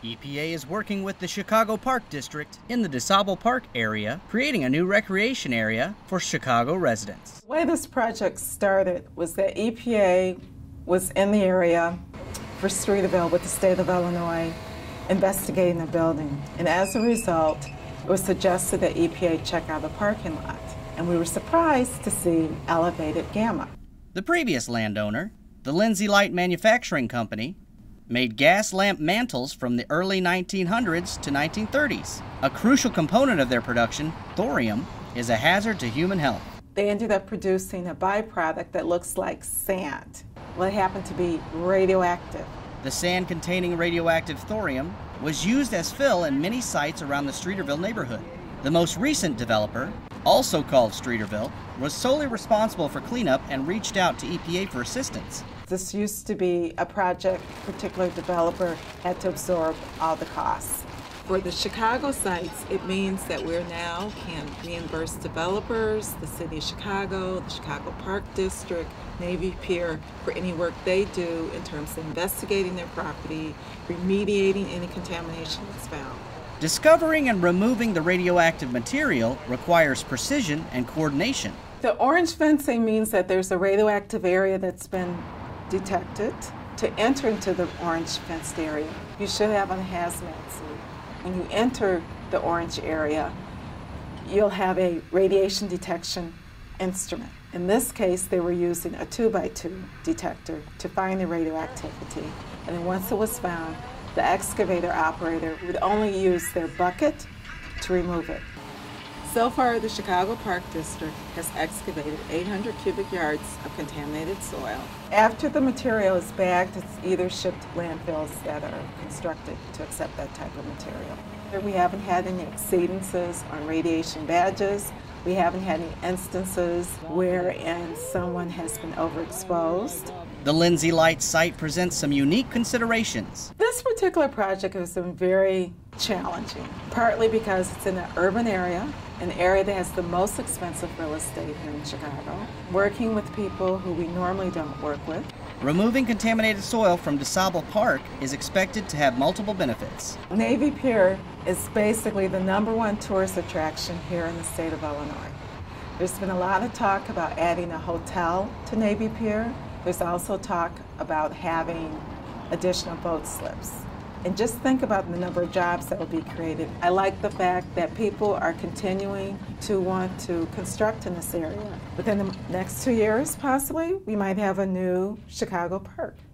EPA is working with the Chicago Park District in the DuSable Park area, creating a new recreation area for Chicago residents. The way this project started was that EPA was in the area for Streeterville with the state of Illinois investigating the building. And as a result, it was suggested that EPA check out the parking lot. And we were surprised to see elevated gamma. The previous landowner, the Lindsay Light Manufacturing Company, made gas lamp mantles from the early 1900s to 1930s. A crucial component of their production, thorium, is a hazard to human health. They ended up producing a byproduct that looks like sand. Well, it happened to be radioactive. The sand containing radioactive thorium was used as fill in many sites around the Streeterville neighborhood. The most recent developer, also called Streeterville, was solely responsible for cleanup and reached out to EPA for assistance. This used to be a project, a particular developer had to absorb all the costs. For the Chicago sites, it means that we now can reimburse developers, the City of Chicago, the Chicago Park District, Navy Pier, for any work they do in terms of investigating their property, remediating any contamination that's found. Discovering and removing the radioactive material requires precision and coordination. The orange fencing means that there's a radioactive area that's been detected. To enter into the orange fenced area, you should have a hazmat suit. When you enter the orange area, you'll have a radiation detection instrument. In this case, they were using a 2x2 detector to find the radioactivity. And then once it was found, the excavator operator would only use their bucket to remove it. So far, the Chicago Park District has excavated 800 cubic yards of contaminated soil. After the material is bagged, it's either shipped to landfills that are constructed to accept that type of material. We haven't had any exceedances on radiation badges. We haven't had any instances wherein someone has been overexposed. The Lindsay Light site presents some unique considerations. This particular project has been very challenging, partly because it's in an urban area, an area that has the most expensive real estate here in Chicago, working with people who we normally don't work with. Removing contaminated soil from DuSable Park is expected to have multiple benefits. Navy Pier is basically the #1 tourist attraction here in the state of Illinois. There's been a lot of talk about adding a hotel to Navy Pier. There's also talk about having additional boat slips. And just think about the number of jobs that will be created. I like the fact that people are continuing to want to construct in this area. Within the next 2 years, possibly, we might have a new Chicago Park.